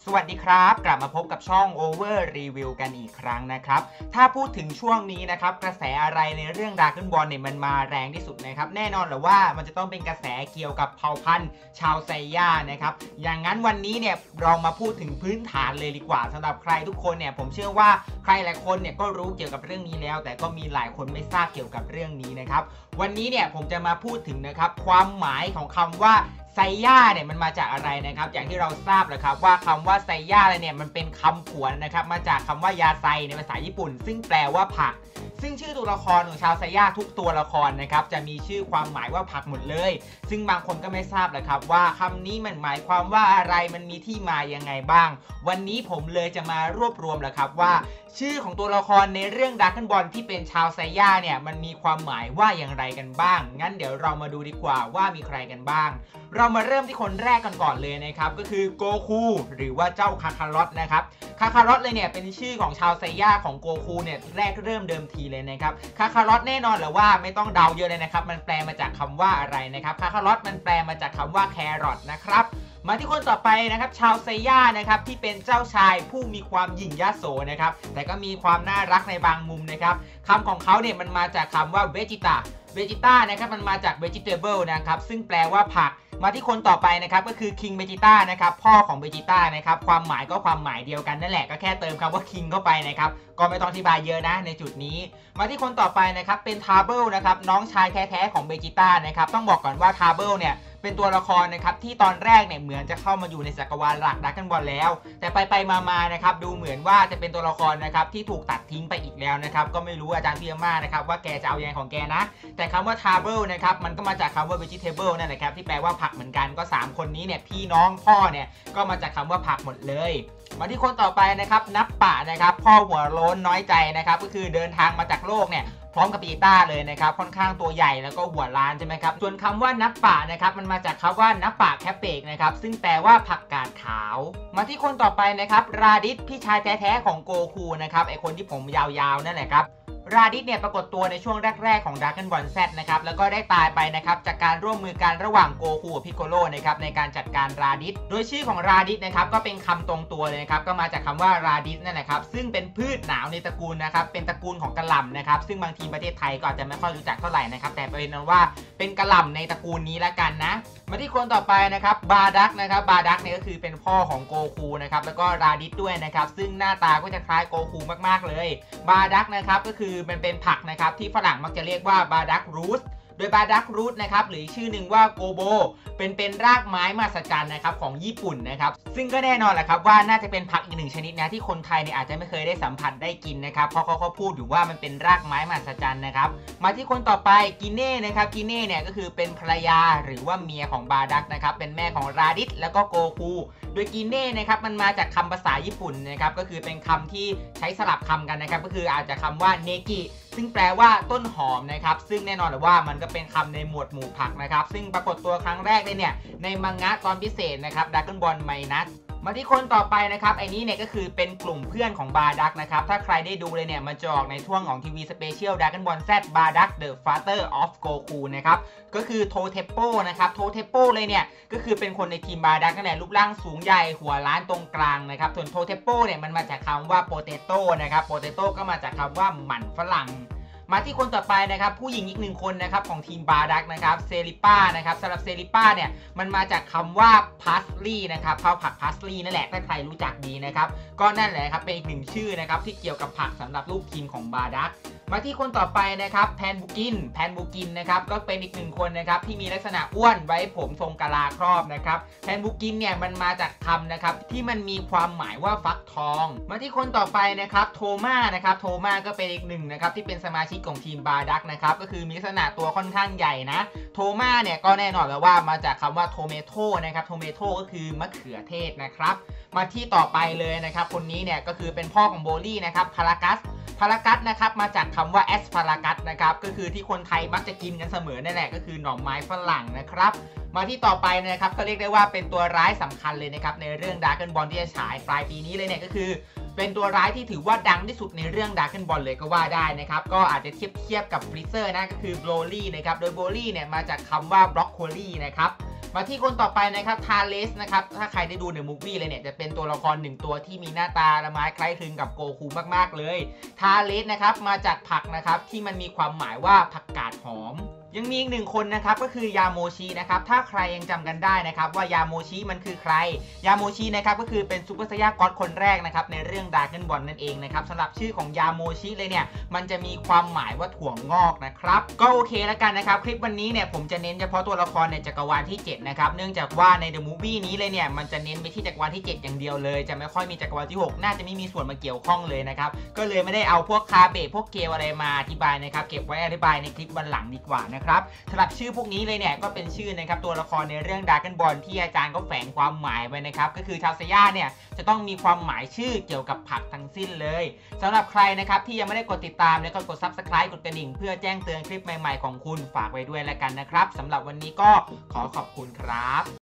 สวัสดีครับกลับมาพบกับช่อง Over Review กันอีกครั้งนะครับถ้าพูดถึงช่วงนี้นะครับกระแสอะไรในเรื่อง Dragon Ball เนี่ยมันมาแรงที่สุดนะครับแน่นอนแหละว่ามันจะต้องเป็นกระแสเกี่ยวกับเผ่าพันธุ์ชาวไซย่านะครับอย่างนั้นวันนี้เนี่ยเรามาพูดถึงพื้นฐานเลยดีกว่าสำหรับใครทุกคนเนี่ยผมเชื่อว่าใครหลายคนเนี่ยก็รู้เกี่ยวกับเรื่องนี้แล้วแต่ก็มีหลายคนไม่ทราบเกี่ยวกับเรื่องนี้นะครับวันนี้เนี่ยผมจะมาพูดถึงนะครับความหมายของคำว่าไซย่าเนี่ยมันมาจากอะไรนะครับอย่างที่เราทราบแล้วครับว่าคำว่าไซย่าเนี่ยมันเป็นคำผวนนะครับมาจากคำว่ายาไซในภาษาญี่ปุ่นซึ่งแปลว่าผักซึ่งชื่อตัวละครของชาวไซย่าทุกตัวละครนะครับจะมีชื่อความหมายว่าผักหมดเลยซึ่งบางคนก็ไม่ทราบแหละครับว่าคำนี้มันหมายความว่าอะไรมันมีที่มายังไงบ้างวันนี้ผมเลยจะมารวบรวมแหละครับว่าชื่อของตัวละครในเรื่อง Dragon Ball ที่เป็นชาวไซย่าเนี่ยมันมีความหมายว่าอย่างไรกันบ้างงั้นเดี๋ยวเรามาดูดีกว่าว่ามีใครกันบ้างเรามาเริ่มที่คนแรกกันก่อนเลยนะครับก็คือโกคูหรือว่าเจ้าคาคารอตนะครับคาคารอตเลยเนี่ยเป็นชื่อของชาวไซย่าของโกคูเนี่ยแรกเริ่มเดิมทีเลยนะครับคาคารอตแน่นอนแหละว่าไม่ต้องเดาเยอะเลยนะครับมันแปลมาจากคำว่าอะไรนะครับคาคารอตมันแปลมาจากคำว่าแครอทนะครับมาที่คนต่อไปนะครับชาวไซย่านะครับที่เป็นเจ้าชายผู้มีความหยิ่งยโสนะครับแต่ก็มีความน่ารักในบางมุมนะครับคำของเขาเนี่ยมันมาจากคำว่าเวจิต้านะครับมันมาจาก vegetable นะครับซึ่งแปลว่าผักมาที่คนต่อไปนะครับก็คือ King Vegeta นะครับพ่อของ Vegeta นะครับความหมายก็ความหมายเดียวกันนั่นแหละก็แค่เติมคำว่า King เข้าไปนะครับก็ไม่ต้องอธิบายเยอะนะในจุดนี้มาที่คนต่อไปนะครับเป็น Table นะครับน้องชายแท้ๆของ Vegeta นะครับต้องบอกก่อนว่า Table เนี่ยเป็นตัวละครนะครับที่ตอนแรกเนี่ยเหมือนจะเข้ามาอยู่ในจักรวาลหลัก Dragon Ball แล้วแต่ไปมานะครับดูเหมือนว่าจะเป็นตัวละครนะครับที่ถูกตัดทิ้งไปอีกแล้วนะครับก็ไม่รู้อาจารย์พี่อาม่านะครับว่าแกจะเอายังไงของแกนะแต่คำว่า Table นะครับมันก็มาจากคำว่า vegetable นั่นแหละครับที่แปลว่าผักเหมือนกันก็3คนนี้เนี่ยพี่น้องพ่อเนี่ยก็มาจากคำว่าผักหมดเลยมาที่คนต่อไปนะครับนับปะนะครับพ่อหัวโล้นน้อยใจนะครับก็คือเดินทางมาจากโลกเนี่ยพร้อมกับปีต้าเลยนะครับค่อนข้างตัวใหญ่แล้วก็หัวล้านใช่ไหมครับส่วนคำว่านับปะนะครับมันมาจากคำว่านับปะแคปเปกนะครับซึ่งแปลว่าผักกาดขาวมาที่คนต่อไปนะครับราดิสพี่ชายแท้ๆของโกคูนะครับไอคนที่ผมยาวๆนั่นแหละครับราดิสเนี่ยปรากฏตัวในช่วงแรกๆของ Dragon Ball Z นะครับแล้วก็ได้ตายไปนะครับจากการร่วมมือกันระหว่างโกคูกับพิกโกโลนะครับในการจัดการราดิสโดยชื่อของราดิสนะครับก็เป็นคำตรงตัวเลยนะครับก็มาจากคำว่าราดิสนั่นแหละครับซึ่งเป็นพืชหนาวในตระกูลนะครับเป็นตระกูลของกะหล่ำนะครับซึ่งบางทีประเทศไทยก็อาจจะไม่ค่อยรู้จักเท่าไหร่นะครับแต่เป็นนั้นว่าเป็นกะหล่ำในตระกูลนี้ละกันนะมาที่คนต่อไปนะครับบาดักนะครับบาดักเนี่ยก็คือเป็นพ่อของโกคูนะครับแล้วก็ราดิสด้วยนะครับซึ่งหน้าตาก็จะคล้ายโกคูมากๆเลยบาดักนะครับก็คือมันเป็นผักนะครับที่ฝรั่งมักจะเรียกว่าบาดักรูทโดยบาดักรูทนะครับหรือชื่อหนึ่งว่าโกโบเป็นรากไม้มหัศจรรย์นะครับของญี่ปุ่นนะครับซึ่งก็แน่นอนแหละครับว่าน่าจะเป็นผักอีกหนึ่งชนิดนะที่คนไทยเนี่ยอาจจะไม่เคยได้สัมผัสได้กินนะครับเพราะเขาพูดอยู่ว่ามันเป็นรากไม้มหัศจรรย์นะครับมาที่คนต่อไปกิเน่นะครับกิเน่เนี่ยก็คือเป็นภรรยาหรือว่าเมียของบาดักนะครับเป็นแม่ของราดิสแล้วก็โกคูโดยกิเน่นะครับมันมาจากคำภาษาญี่ปุ่นนะครับก็คือเป็นคำที่ใช้สลับคำกันนะครับก็คืออาจจะคำว่าเนกิซึ่งแปลว่าต้นหอมนะครับซึ่งแน่นอนเลยว่ามันก็เป็นคำในหมวดหมู่ผักนะครับซึ่งปรากฏตัวครั้งแรกเลยเนี่ยในมังงะตอนพิเศษนะครับ Dragon Ball Minusมาที่คนต่อไปนะครับไอ้นี้เนี่ยก็คือเป็นกลุ่มเพื่อนของบาดักนะครับถ้าใครได้ดูเลยเนี่ยมันจะออกในช่วงของทีวีสเปเชียล Dragon Ball Z บาดัก The Father of Goku นะครับก็คือโทเทปโปนะครับโทเทปโปเลยเนี่ยก็คือเป็นคนในทีมบาดักนั่นแหละรูปร่างสูงใหญ่หัวล้านตรงกลางนะครับส่วนโทเทปโปเนี่ยมันมาจากคำว่าโปเตโต้นะครับโปเตโต้ก็มาจากคำว่าหมั่นฝรั่งมาที่คนต่อไปนะครับผู้หญิงอีกหนึ่งคนนะครับของทีมบาดักนะครับเซริป้านะครับสำหรับเซริป้าเนี่ยมันมาจากคำว่าพาสลีย์นะครับข้าวผักพาสลีย์นั่นแหละถ้าใครรู้จักดีนะครับก็นั่นแหละครับเป็นอีกหนึ่งชื่อนะครับที่เกี่ยวกับผักสำหรับลูกทีมของบาดักมาที่คนต่อไปนะครับแพนบูกินนะครับก็เป็นอีกหนึ่งคนนะครับที่มีลักษณะอ้วนไว้ผมทรงกะลาครอบนะครับแพนบูกินเนี่ยมันมาจากคำนะครับที่มันมีความหมายว่าฟักทองมาที่คนต่อไปนะครับโทม่านะครับโทม่าก็เป็นอีกหนึ่งนะครับที่เป็นสมาชิกของทีมบาดักนะครับก็คือมีลักษณะตัวค่อนข้างใหญ่นะโทม่าเนี่ยก็แน่นอนแล้วว่ามาจากคำว่าโทเมโต้นะครับโทเมโต้ก็คือมะเขือเทศนะครับมาที่ต่อไปเลยนะครับคนนี้เนี่ยก็คือเป็นพ่อของโบลี่นะครับพารากัสนะครับมาจากคำว่าแอสพารากัสนะครับก็คือที่คนไทยมักจะกินกันเสมอนั่นแหละก็คือหน่อไม้ฝรั่งนะครับมาที่ต่อไปนะครับก็เรียกได้ว่าเป็นตัวร้ายสำคัญเลยนะครับในเรื่อง Dragon Ball ที่จะฉายปลายปีนี้เลยเนี่ยก็คือเป็นตัวร้ายที่ถือว่าดังที่สุดในเรื่อง Dragon Ball เลยก็ว่าได้นะครับก็อาจจะเทียบกับ Freezer นะก็คือโบลี่นะครับโดยโบลี่เนี่ยมาจากคำว่าบรอกโคลีนะครับมาที่คนต่อไปนะครับทาเลสนะครับถ้าใครได้ดูในมูฟวี่เลยเนี่ยจะเป็นตัวละคร1ตัวที่มีหน้าตาละไม้คล้ายคลึงกับโกคูมากๆเลยทาเลสนะครับมาจากผักนะครับที่มันมีความหมายว่าผักกาดหอมยังมีอีกหนึ่งคนนะครับก็คือยาโมชินะครับถ้าใครยังจำกันได้นะครับว่ายาโมชิมันคือใครยาโมชินะครับก็คือเป็นซูเปอร์ไซยาก็อดคนแรกนะครับในเรื่องดราก้อนบอลนั่นเองนะครับสำหรับชื่อของยาโมชิเลยเนี่ยมันจะมีความหมายว่าถั่วงอกนะครับก็โอเคแล้วกันนะครับคลิปวันนี้เนี่ยผมจะเน้นเฉพาะตัวละครในจักรวาลที่7นะครับเนื่องจากว่าในเดอะมูฟวี่นี้เลยเนี่ยมันจะเน้นไปที่จักรวาลที่7อย่างเดียวเลยจะไม่ค่อยมีจักรวาลที่6น่าจะไม่มีส่วนมาเกี่ยวข้องเลยนะครับก็เลยไม่ได้เอาพวกคาเบะพวกเกลอะไรมาอธิบายนะครับเก็บไว้อธิบายในคลิปวันหลังดีกว่านะครับสำหรับชื่อพวกนี้เลยเนี่ยก็เป็นชื่อนะครับตัวละครในเรื่องดราก้อนบอลที่อาจารย์ก็แฝงความหมายไว้นะครับก็คือชาวเซย่าเนี่ยจะต้องมีความหมายชื่อเกี่ยวกับผักทั้งสิ้นเลยสำหรับใครนะครับที่ยังไม่ได้กดติดตามแล้วก็กด Subscribe กดกระดิ่งเพื่อแจ้งเตือนคลิปใหม่ๆของคุณฝากไว้ด้วยแล้วกันนะครับสำหรับวันนี้ก็ขอขอบคุณครับ